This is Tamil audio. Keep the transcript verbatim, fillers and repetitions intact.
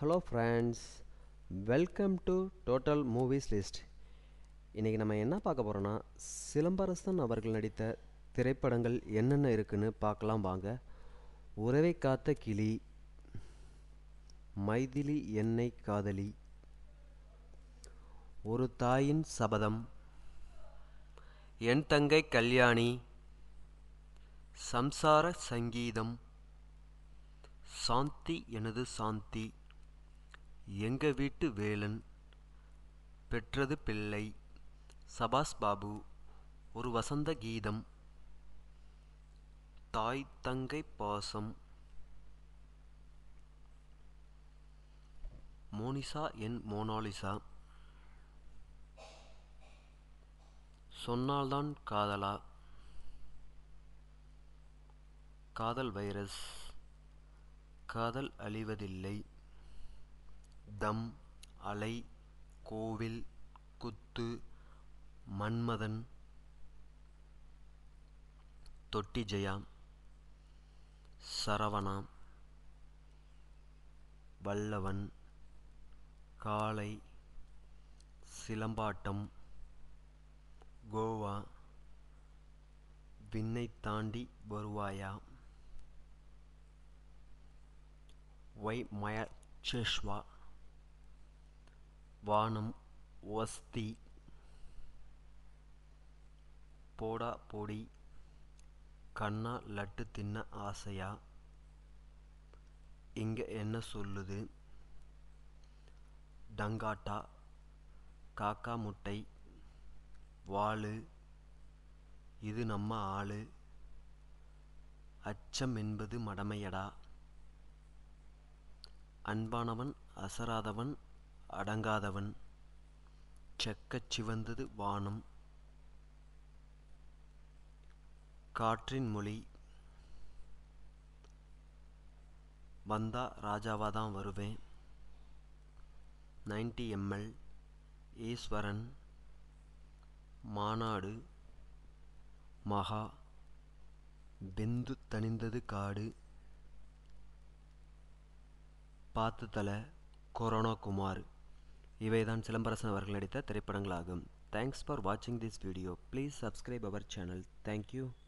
Hello friends, welcome to Total Movies List. இன்றைக்கி நம்ம என்ன பார்க்க போகிறோன்னா சிலம்பரசன் அவர்கள் நடித்த திரைப்படங்கள் என்னென்ன இருக்குன்னு பார்க்கலாம் வாங்க. உறவை காத்த கிளி, மைதிலி என்னை காதலி, ஒரு தாயின் சபதம், என் தங்கை கல்யாணி, சம்சார சங்கீதம், சாந்தி எனது சாந்தி, எங்க வீட்டு வேலன், பெற்றது பிள்ளை, சபாஸ் பாபு, ஒரு வசந்த கீதம், தாய் தங்கை பாசம், மோனிசா என் மோனாலிசா, சொன்னால்தான் காதலா, காதல் வைரஸ், காதல் அழிவதில்லை, தம், அலை, கோவில், குத்து, மன்மதன், தொட்டி ஜெயா, சரவணா, வல்லவன், காளை, சிலம்பாட்டம், கோவா, விண்ணை தாண்டி வருவாயா, வை மயச்சேஷ்வா, வானம், வஸ்தி, போடா போடி, கண்ணா லட்டு தின்ன ஆசையா, இங்க என்ன சொல்லுது, டங்காட்டா, காக்கா முட்டை, வாளு, இது நம்ம ஆளு, அச்சம் என்பது மடமையடா, அன்பானவன் அசராதவன் அடங்காதவன், செக்கச் சிவந்தது வானம், காற்றின் மொழி, வந்தா ராஜாவாதான் வருவேன், நைன்டி எம்எல், ஈஸ்வரன், மாநாடு, மகா, வெந்து தணிந்தது காடு, பார்த்து தலை, கொரோனா குமார். இவைதான் சிலம்பரசன் அவர்கள் நடித்த திரைப்படங்களாகும். தேங்க்ஸ் ஃபார் வாட்சிங் திஸ் வீடியோ. ப்ளீஸ் சப்ஸ்கிரைப் அவர் சேனல். தேங்க்யூ.